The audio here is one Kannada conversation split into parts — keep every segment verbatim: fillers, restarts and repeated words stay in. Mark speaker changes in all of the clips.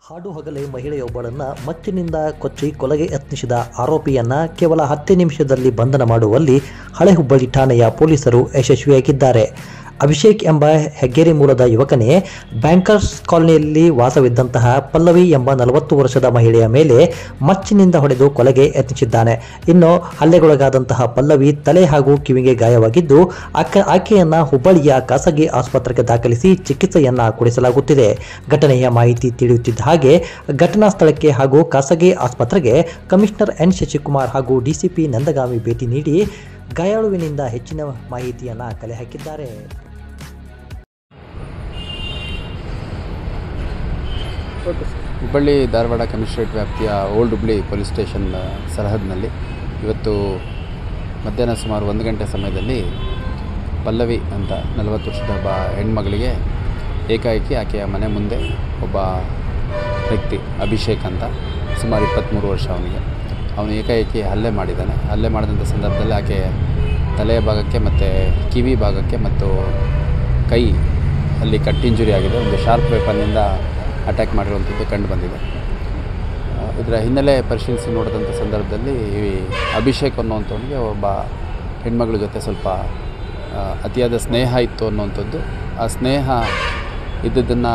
Speaker 1: ಹಾಡು ಹಗಲೇ ಮಹಿಳೆಯೊಬ್ಬಳನ್ನ ಮಚ್ಚಿನಿಂದ ಕೊಚ್ಚಿ ಕೊಲೆಗೆ ಯತ್ನಿಸಿದ ಆರೋಪಿಯನ್ನ ಕೇವಲ ಹತ್ತು ನಿಮಿಷದಲ್ಲಿ ಬಂಧನ ಮಾಡುವಲ್ಲಿ ಹಳೆ ಹುಬ್ಬಳ್ಳಿ ಠಾಣೆಯ ಪೊಲೀಸರು ಯಶಸ್ವಿಯಾಗಿದ್ದಾರೆ. ಅಭಿಷೇಕ್ ಎಂಬ ಹೆಗ್ಗೇರಿ ಮೂಲದ ಯುವಕನೇ ಬ್ಯಾಂಕರ್ಸ್ ಕಾಲನಿಯಲ್ಲಿ ವಾಸವಿದ್ದಂತಹ ಪಲ್ಲವಿ ಎಂಬ ನಲವತ್ತು ವರ್ಷದ ಮಹಿಳೆಯ ಮೇಲೆ ಮಚ್ಚಿನಿಂದ ಹೊಡೆದು ಕೊಲೆಗೆ ಯತ್ನಿಸಿದ್ದಾನೆ. ಇನ್ನು ಹಲ್ಲೆಗೊಳಗಾದಂತಹ ಪಲ್ಲವಿ ತಲೆ ಹಾಗೂ ಕಿವಿಗೆ ಗಾಯವಾಗಿದ್ದು ಆಕೆ ಆಕೆಯನ್ನ ಹುಬ್ಬಳ್ಳಿಯ ಖಾಸಗಿ ಆಸ್ಪತ್ರೆಗೆ ದಾಖಲಿಸಿ ಚಿಕಿತ್ಸೆಯನ್ನ ಕೊಡಿಸಲಾಗುತ್ತಿದೆ. ಘಟನೆಯ ಮಾಹಿತಿ ತಿಳಿಯುತ್ತಿದ್ದ ಹಾಗೆ ಘಟನಾ ಸ್ಥಳಕ್ಕೆ ಹಾಗೂ ಖಾಸಗಿ ಆಸ್ಪತ್ರೆಗೆ ಕಮಿಷನರ್ ಎನ್ ಶಶಿಕುಮಾರ್ ಹಾಗೂ ಡಿಸಿಪಿ ನಂದಗಾಮಿ ಭೇಟಿ ನೀಡಿ ಗಾಯಾಳುವಿನಿಂದ ಹೆಚ್ಚಿನ ಮಾಹಿತಿಯನ್ನ ಕಲೆ ಹಾಕಿದ್ದಾರೆ.
Speaker 2: ಹುಬ್ಬಳ್ಳಿ ಧಾರವಾಡ ಕಮಿಷನರೇಟ್ ವ್ಯಾಪ್ತಿಯ ಓಲ್ಡ್ ಹುಬ್ಬಳ್ಳಿ ಪೊಲೀಸ್ ಸ್ಟೇಷನ್ ಸರಹದ್ನಲ್ಲಿ ಇವತ್ತು ಮಧ್ಯಾಹ್ನ ಸುಮಾರು ಒಂದು ಗಂಟೆ ಸಮಯದಲ್ಲಿ ಪಲ್ಲವಿ ಅಂತ ನಲವತ್ತು ವರ್ಷದ ಒಬ್ಬ ಹೆಣ್ಮಗಳಿಗೆ ಏಕಾಏಕಿ ಆಕೆಯ ಮನೆ ಮುಂದೆ ಒಬ್ಬ ವ್ಯಕ್ತಿ ಅಭಿಷೇಕ್ ಅಂತ ಸುಮಾರು ಇಪ್ಪತ್ತ್ಮೂರು ವರ್ಷ ಅವನಿಗೆ ಅವನು ಏಕಾಏಕಿ ಹಲ್ಲೆ ಮಾಡಿದ್ದಾನೆ. ಹಲ್ಲೆ ಮಾಡಿದಂಥ ಸಂದರ್ಭದಲ್ಲಿ ಆಕೆ ತಲೆಯ ಭಾಗಕ್ಕೆ ಮತ್ತು ಕಿವಿ ಭಾಗಕ್ಕೆ ಮತ್ತು ಕೈ ಅಲ್ಲಿ ಕಟ್ ಇಂಜುರಿ ಆಗಿದೆ. ಒಂದು ಶಾರ್ಪ್ ವೆಪನ್ನಿಂದ ಅಟ್ಯಾಕ್ ಮಾಡಿರುವಂಥದ್ದು ಕಂಡು ಬಂದಿದೆ. ಇದರ ಹಿನ್ನೆಲೆ ಪರಿಶೀಲಿಸಿ ನೋಡಿದಂಥ ಸಂದರ್ಭದಲ್ಲಿ ಈ ಅಭಿಷೇಕ್ ಅನ್ನುವಂಥವನಿಗೆ ಒಬ್ಬ ಹೆಣ್ಮಗಳ ಜೊತೆ ಸ್ವಲ್ಪ ಅತಿಯಾದ ಸ್ನೇಹ ಇತ್ತು ಅನ್ನುವಂಥದ್ದು. ಆ ಸ್ನೇಹ ಇದ್ದದ್ದನ್ನು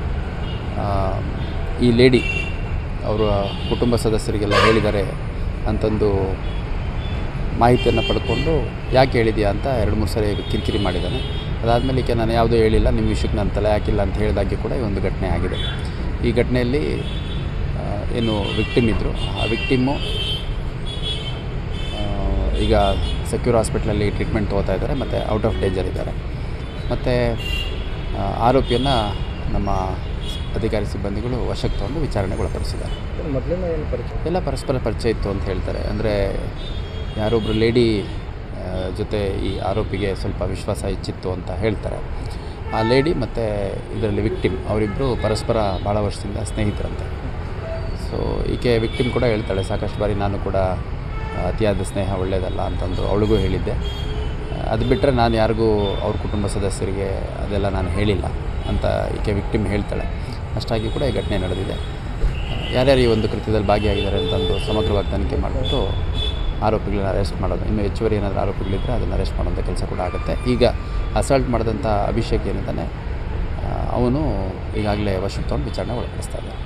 Speaker 2: ಈ ಲೇಡಿ ಅವರ ಕುಟುಂಬ ಸದಸ್ಯರಿಗೆಲ್ಲ ಹೇಳಿದ್ದಾರೆ ಅಂತಂದು ಮಾಹಿತಿಯನ್ನು ಪಡ್ಕೊಂಡು ಯಾಕೆ ಹೇಳಿದೆಯಾ ಅಂತ ಎರಡು ಮೂರು ಸರಿ ಕಿರಿಕಿರಿ ಮಾಡಿದ್ದಾನೆ. ಅದಾದಮೇಲೆ ಈಕೆ ನಾನು ಯಾವುದೂ ಹೇಳಿಲ್ಲ, ನಿಮ್ಮ ವಿಷಯಕ್ಕೆ ನಾನು ತಲೆ ಹಾಕಿಲ್ಲ ಅಂತ ಹೇಳಿದಾಗೆ ಕೂಡ ಈ ಒಂದು ಘಟನೆ ಆಗಿದೆ. ಈ ಘಟನೆಯಲ್ಲಿ ಏನು ವಿಕ್ಟಿಮ್ ಇದ್ದರು, ಆ ವಿಕ್ಟಿಮ್ಮು ಈಗ ಸೆಕ್ಯೂರ್ ಹಾಸ್ಪಿಟ್ಲಲ್ಲಿ ಟ್ರೀಟ್ಮೆಂಟ್ ತೊಗೋತಾ ಇದ್ದಾರೆ ಮತ್ತು ಔಟ್ ಆಫ್ ಡೇಂಜರ್ ಇದ್ದಾರೆ. ಮತ್ತು ಆರೋಪಿಯನ್ನು ನಮ್ಮ ಅಧಿಕಾರಿ ಸಿಬ್ಬಂದಿಗಳು ವಶಕ್ಕೆ ತೊಗೊಂಡು ವಿಚಾರಣೆಗೆ ಒಳಪಡಿಸಿದ್ದಾರೆ.
Speaker 3: ಮೊದಲಿನ ಏನು ಪರಿಚಯ
Speaker 2: ಎಲ್ಲ ಪರಸ್ಪರ ಪರಿಚಯ ಇತ್ತು ಅಂತ ಹೇಳ್ತಾರೆ. ಅಂದರೆ ಯಾರೊಬ್ಬರು ಲೇಡಿ ಜೊತೆ ಈ ಆರೋಪಿಗೆ ಸ್ವಲ್ಪ ವಿಶ್ವಾಸ ಹೆಚ್ಚಿತ್ತು ಅಂತ ಹೇಳ್ತಾರೆ. ಆ ಲೇಡಿ ಮತ್ತು ಇದರಲ್ಲಿ ವಿಕ್ಟಿಮ್ ಅವರಿಬ್ಬರು ಪರಸ್ಪರ ಭಾಳ ವರ್ಷದಿಂದ ಸ್ನೇಹಿತರಂತೆ. ಸೊ ಈಕೆ ವಿಕ್ಟಿಮ್ ಕೂಡ ಹೇಳ್ತಾಳೆ, ಸಾಕಷ್ಟು ಬಾರಿ ನಾನು ಕೂಡ ಅತಿಯಾದ ಸ್ನೇಹ ಒಳ್ಳೆಯದಲ್ಲ ಅಂತಂದು ಅವಳಿಗೂ ಹೇಳಿದ್ದೆ. ಅದು ಬಿಟ್ಟರೆ ನಾನು ಯಾರಿಗೂ ಅವ್ರ ಕುಟುಂಬ ಸದಸ್ಯರಿಗೆ ಅದೆಲ್ಲ ನಾನು ಹೇಳಿಲ್ಲ ಅಂತ ಈಕೆ ವಿಕ್ಟಿಮ್ ಹೇಳ್ತಾಳೆ. ಅಷ್ಟಾಗಿ ಕೂಡ ಈ ಘಟನೆ ನಡೆದಿದೆ. ಯಾರ್ಯಾರು ಈ ಒಂದು ಕೃತ್ಯದಲ್ಲಿ ಭಾಗಿಯಾಗಿದ್ದಾರೆ ಅಂತಂದು ಸಮಗ್ರವಾಗಿ ತನಿಖೆ ಮಾಡಿಬಿಟ್ಟು ಆರೋಪಿಗಳನ್ನ ಅರೆಸ್ಟ್ ಮಾಡೋದು, ಇನ್ನೂ ಹೆಚ್ಚುವರಿ ಏನಾದರೂ ಆರೋಪಿಗಳಿದ್ದರೆ ಅದನ್ನು ಅರೆಸ್ಟ್ ಮಾಡೋಂಥ ಕೆಲಸ ಕೂಡ ಆಗುತ್ತೆ. ಈಗ ಅಸಾಲ್ಟ್ ಮಾಡಿದಂಥ ಅಭಿಷೇಕ್ ಏನಿದ್ದಾನೆ ಅವನು ಈಗಾಗಲೇ ವಶಕ್ಕೆ ತೊಗೊಂಡು ವಿಚಾರಣೆ ಒಳಪಡಿಸ್ತಾ ಇದ್ದಾನೆ.